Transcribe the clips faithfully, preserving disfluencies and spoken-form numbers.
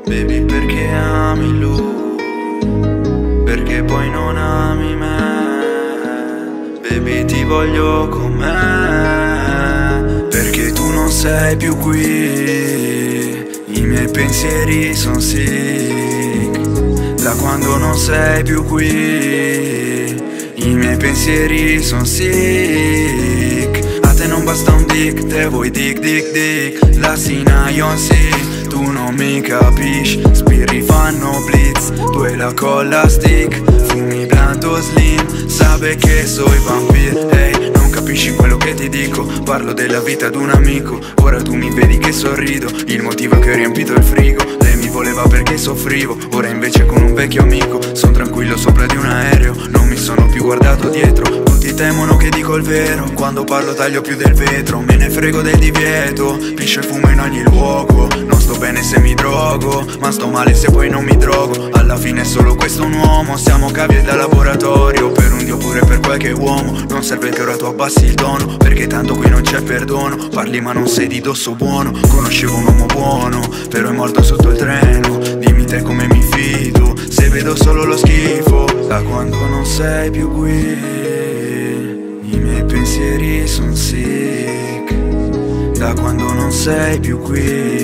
Baby, perché ami lui, perché poi non ami me. Baby, ti voglio con me, perché tu non sei più qui. I miei pensieri son sick da quando non sei più qui. I miei pensieri son sick. A te non basta un dick, te vuoi dick dick dick. La Sinayon sì, tu non mi capisci. Spirri fanno blitz, tu hai la colla stick. Fumi blando slim, sabe che soy vampir. Hey, non capisci quello che ti dico, parlo della vita d'un amico. Ora tu mi vedi che sorrido, il motivo è che ho riempito il frigo. Lei mi voleva perché soffrivo, ora invece con un vecchio amico. Sono tranquillo sopra di un aereo, non mi sono più guardato dietro. Tutti temono che dico il vero, quando parlo taglio più del vetro. Me ne frego del divieto, piscio e fumo in ogni luogo. Non sto bene se mi drogo, ma sto male se poi non mi drogo. Alla fine è solo questo un uomo, siamo cavi da laboratorio. Per un dio pure per qualche uomo, non serve che ora tu abbassi il tono, perché tanto qui non c'è perdono. Parli ma non sei di dosso buono, conoscevo un uomo buono, però è morto sotto il treno. Dimmi te come mi fido, se vedo solo lo schifo. Da quando non sei più qui, i miei pensieri son sick. Da quando non sei più qui,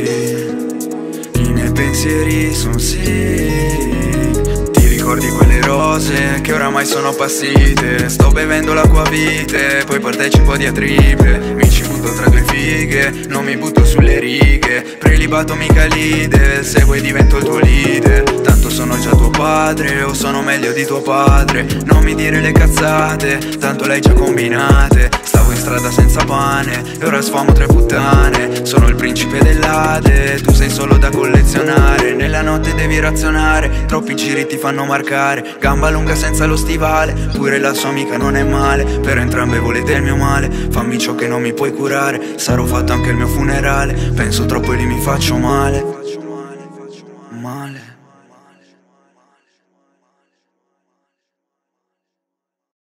i miei pensieri son sick. Ti ricordi quelle rose che oramai sono appassite? Sto bevendo l'acquavite, poi partecipo a diatribe. Mi ci butto tra due fighe, non mi butto sulle righe. Prelibato mica leader, se vuoi divento il tuo leader. Tanto sono già tuo padre, o sono meglio di tuo padre. Non mi dire le cazzate, tanto l'hai già combinate. Stavo in strada senza pane, e ora sfamo tre puttane. Sono il principe dell'Ade, tu sei solo da collezionare. Nella notte devi razionare, troppi giri ti fanno marcare. Gamba lunga senza lo stivale, pure la sua amica non è male. Per entrambe volete il mio male, fammi ciò che non mi puoi curare. Sarò fatto anche il mio funerale, penso troppo e lì mi faccio male. Male.